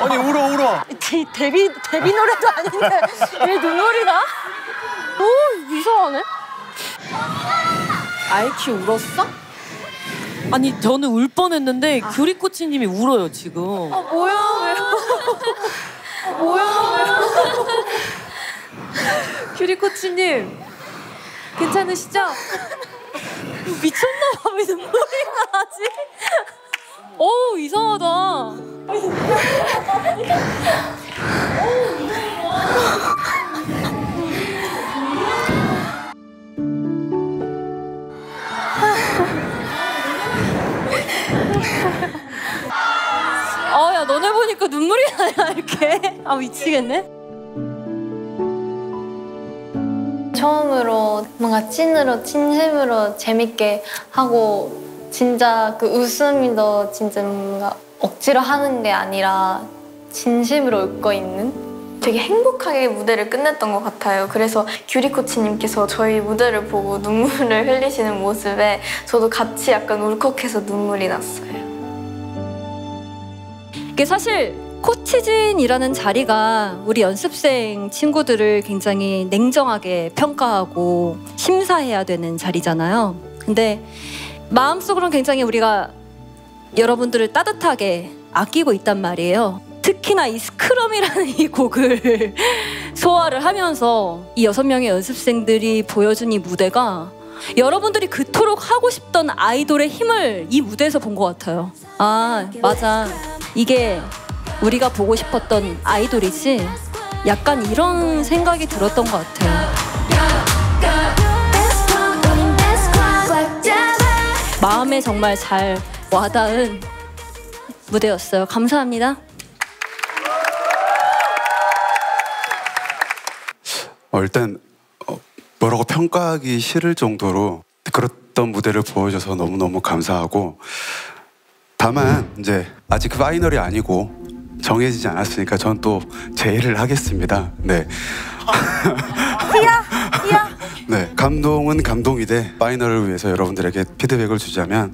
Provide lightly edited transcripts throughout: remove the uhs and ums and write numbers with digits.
아니 울어. 데뷔 노래도 아닌데 왜 눈물이 나? 오 이상하네. 아이큐 울었어? 아니 저는 울 뻔했는데 규리코치님이 울어요 지금. 뭐야 왜요? 뭐야 왜요? 규리코치님 괜찮으시죠? 미쳤나봐 왜 눈물이 나지? 어우 이상하다. 야 너네 보니까 눈물이 나냐 이렇게. 아 미치겠네. 처음으로 뭔가 찐으로 진심으로 재밌게 하고 진짜 그 웃음이도 진짜 뭔가 억지로 하는 게 아니라 진심으로 웃고 있는 되게 행복하게 무대를 끝냈던 것 같아요. 그래서 규리 코치님께서 저희 무대를 보고 눈물을 흘리시는 모습에 저도 같이 약간 울컥해서 눈물이 났어요. 이게 사실 코치진이라는 자리가 우리 연습생 친구들을 굉장히 냉정하게 평가하고 심사해야 되는 자리잖아요. 근데 마음속으로는 굉장히 우리가 여러분들을 따뜻하게 아끼고 있단 말이에요. 특히나 이 스크럼이라는 이 곡을 소화를 하면서 이 6명의 연습생들이 보여준 이 무대가 여러분들이 그토록 하고 싶던 아이돌의 힘을 이 무대에서 본 것 같아요. 아 맞아, 이게 우리가 보고 싶었던 아이돌이지? 약간 이런 생각이 들었던 것 같아요. 마음에 정말 잘 와닿은 무대였어요. 감사합니다. 일단 뭐라고 평가하기 싫을 정도로 그랬던 무대를 보여줘서 너무너무 감사하고, 다만 이제 아직 파이널이 아니고 정해지지 않았으니까 전 또 제의를 하겠습니다. 네. 네, 감동은 감동이되 파이널을 위해서 여러분들에게 피드백을 주자면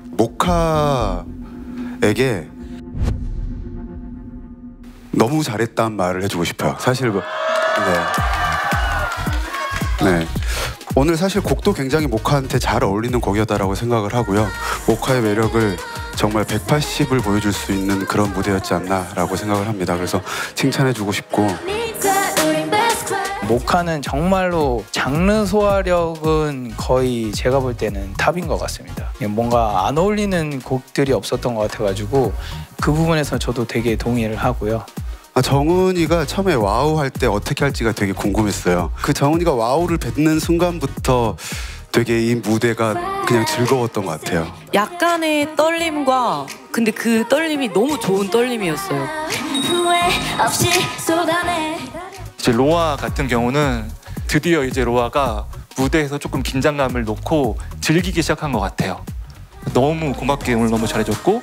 모카에게 너무 잘했다는 말을 해주고 싶어요. 사실 네. 오늘 사실 곡도 굉장히 모카한테 잘 어울리는 곡이었다라고 생각을 하고요. 모카의 매력을 정말 180을 보여줄 수 있는 그런 무대였지 않나라고 생각을 합니다. 그래서 칭찬해주고 싶고, 모카는 정말로 장르 소화력은 거의 제가 볼 때는 탑인 것 같습니다. 뭔가 안 어울리는 곡들이 없었던 것 같아가지고 그 부분에서 저도 되게 동의를 하고요. 정은이가 처음에 와우 할 때 어떻게 할지가 되게 궁금했어요. 그 정은이가 와우를 뱉는 순간부터 되게 이 무대가 그냥 즐거웠던 것 같아요. 약간의 떨림과 근데 그 떨림이 너무 좋은 떨림이었어요. 이제 로아 같은 경우는 드디어 이제 로아가 무대에서 조금 긴장감을 놓고 즐기기 시작한 것 같아요. 너무 고맙게 오늘 너무 잘해줬고,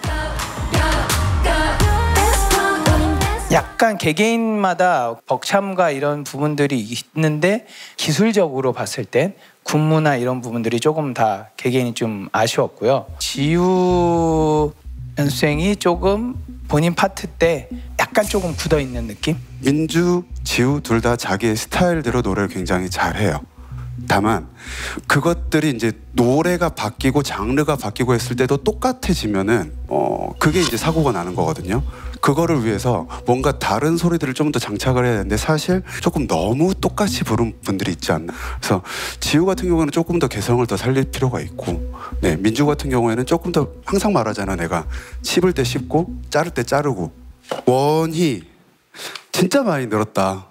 약간 개개인마다 벅참과 이런 부분들이 있는데 기술적으로 봤을 땐 군무나 이런 부분들이 조금 다 개개인이 좀 아쉬웠고요. 지우 연수생이 조금 본인 파트 때 약간 조금 굳어있는 느낌? 민주, 지우 둘 다 자기의 스타일대로 노래를 굉장히 잘해요. 다만 그것들이 이제 노래가 바뀌고 장르가 바뀌고 했을 때도 똑같아지면은 그게 이제 사고가 나는 거거든요. 그거를 위해서 뭔가 다른 소리들을 좀 더 장착을 해야 되는데 사실 조금 너무 똑같이 부른 분들이 있지 않나. 그래서 지우 같은 경우는 조금 더 개성을 더 살릴 필요가 있고, 네, 민주 같은 경우에는 조금 더, 항상 말하잖아 내가, 씹을 때 씹고 자를 때 자르고. 원희 진짜 많이 늘었다.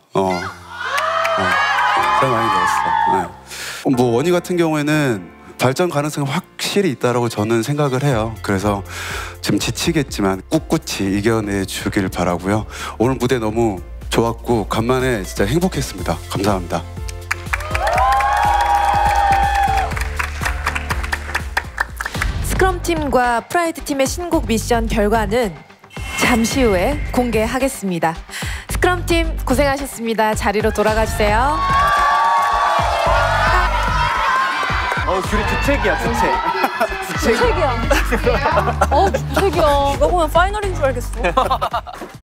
진짜 많이 늘었어. 네. 뭐 원희 같은 경우에는 발전 가능성이 확실히 있다라고 저는 생각을 해요. 그래서 지금 지치겠지만 꿋꿋이 이겨내 주길 바라고요. 오늘 무대 너무 좋았고 간만에 진짜 행복했습니다. 감사합니다. 스크럼팀과 프라이드팀의 신곡 미션 결과는 잠시 후에 공개하겠습니다. 스크럼팀 고생하셨습니다. 자리로 돌아가 주세요. 규리 주책이야, 주책. 주책이야. 주책이야. 이거 보면 파이널인 줄 알겠어.